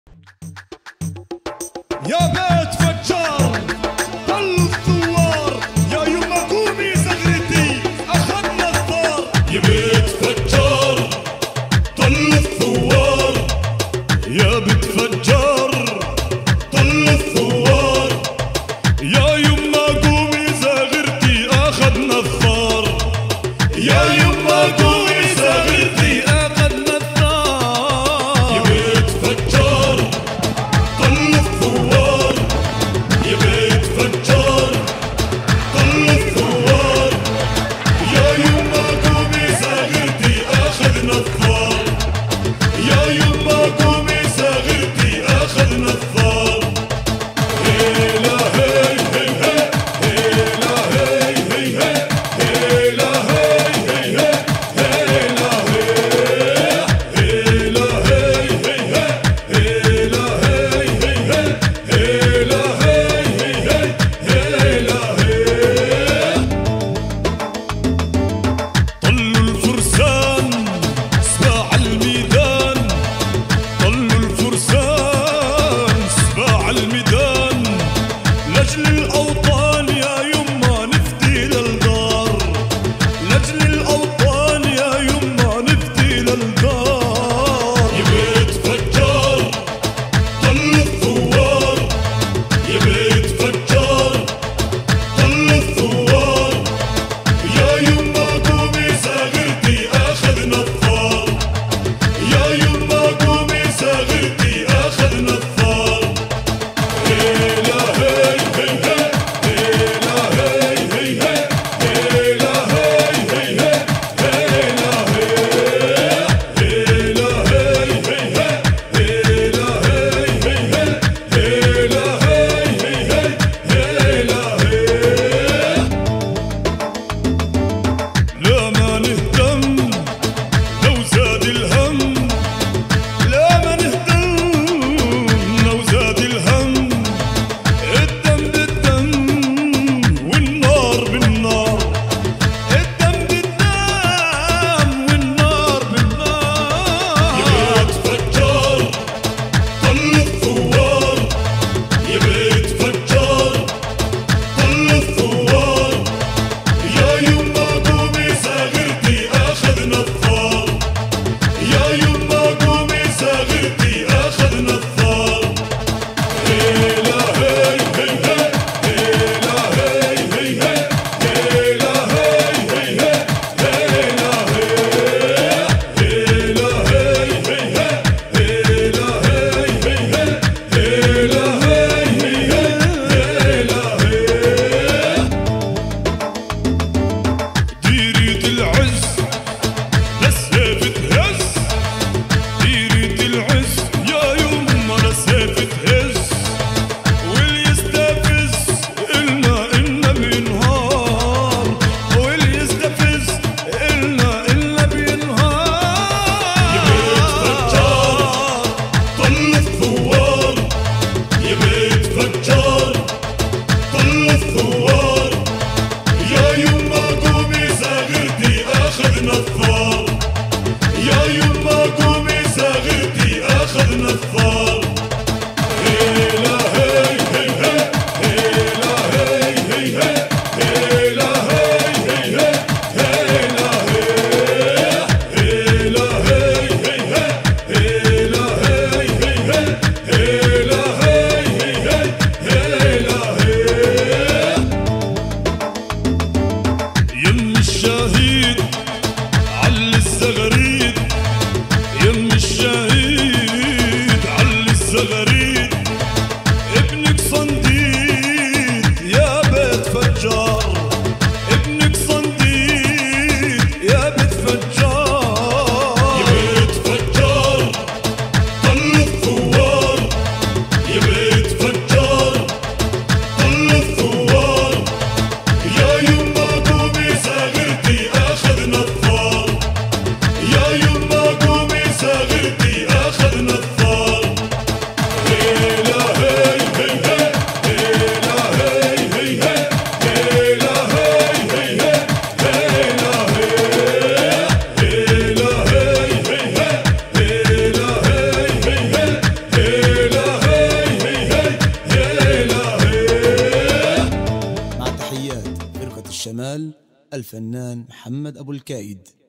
يا بيت فجار طل الثوار، يا يما قومي زغرتي أخذنا الثار. يا بيت فجار طل الثوار، يا بيت فجار طل الثوار، يا يما قومي زغرتي أخذنا الثار، يا يما قومي زغرتي أخذنا الثار. يا بيت فجار طل الثوار، يا بيت فجار طل الثوار، يا يما قومي زغرتي أخذنا الثار، يا يما قومي زغرتي أخذنا الثار. هيلا هي هي هي، هيلا هي هي هي، هيلا هي هي هي، هيلا هي، هيلا هي هي هي، هيلا هي هي هي، هيلا هي هي هي، هيلا هي. طلوا الفرسان سباع الميدان، طلوا الفرسان سباع الميدان، لأجل الأوطان يا يما نفدي للدار، لأجل الأوطان يا يما نفدي للدار. يا بيت فجار طل الثوار، يا بيت فجار طل الثوار، يا يما قومي زغرتي أخذنا الثار، يا يما قومي زغرتي أخذنا الثار. هيلا هي هي هي، هيلا هي هي هي، هيلا هي هي هي، هيلا هي، هيلا هي هي هي، هيلا هي هي هي، هيلا هي هي هي، هيلا هي. لا ما نهتم لو زاد الهم، لا ما نهتم لو زاد الهم، الدم بالدم والنار بالنار، الدم بالدم والنار بالنار. يا بيت فجار طل الثوار، يا بيت فجار طل الثوار، يا يما قومي زغرتي أخذنا الثار، يا يما قومي زغرتي أخذنا الثار. هيلا هي هي هي، هيلا هي هي هي، هيلا هي هي هي، هيلا هي، هيلا هي هي هي، هيلا هي هي هي، هيلا هي هي هي، هيلا هي. ديرة العز للسيف تهز، ديرة العز يا يما للسيف تهز، واللي يستفز إلنا بينهار، واللي يستفز إلنا بينهار. يا بيت فجار طل الثوار، يا بيت فجار طل الثوار، يا يما قومي زغرتي أخذنا الثار، يا يما قومي زغرتي أخذنا الثار. هيلا هي هي هي، هيلا هي هي هي، هيلا هي هي هي، هيلا هي، هيلا هي هي هي، هيلا هي هي هي، هيلا هي هي هي، هيلا هي. يم الشهيد علي الزغريد، يم الشهيد علي الزغريد، ابنك صنديد يا بيت فجار، ابنك صنديد يا بيت فجار. يا بيت فجار طل الثوار، يا بيت فجار طل الثوار، يا يما قومي زغرتي أخذنا الثار، يا يما قومي زغرتي أخذنا الثار. الشمال الفنان محمد أبو الكايد.